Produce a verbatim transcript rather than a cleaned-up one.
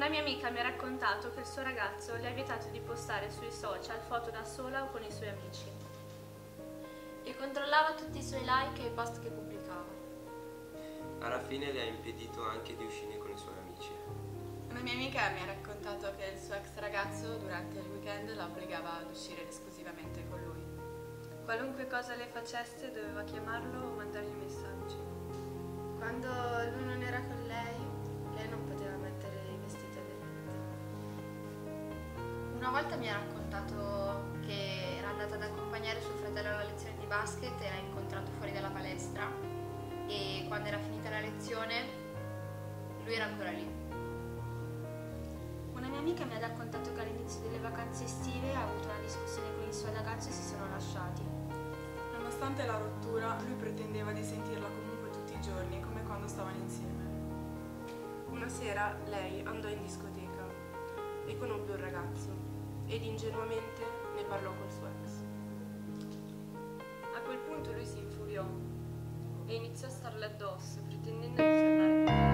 mia amica mi ha raccontato che il suo ragazzo le ha vietato di postare sui social foto da sola o con i suoi amici. E controllava tutti i suoi like e i post che pubblicava. Alla fine le ha impedito anche di uscire con i suoi amici. Una mia amica mi ha raccontato che il suo ex ragazzo durante il weekend la obbligava ad uscire esclusivamente con lui. Qualunque cosa le facesse doveva chiamarlo o mandargli messaggi. Quando lui non era con lei, lei non poteva mettere i vestiti aderenti. Una volta mi ha raccontato che era andata ad accompagnare suo fratello alla lezione di basket e l'ha incontrato fuori dalla palestra e quando era finita la lezione lui era ancora lì. Una mia amica mi ha raccontato che all'inizio delle vacanze estive ha avuto una discussione con il suo ragazzo e si sono lasciati. Nonostante la rottura, lui pretendeva di sentirla comunque tutti i giorni, come quando stavano insieme. Una sera lei andò in discoteca e conobbe un ragazzo ed ingenuamente ne parlò col suo ex. A quel punto lui si infuriò e iniziò a starle addosso, pretendendo di tornare con lei.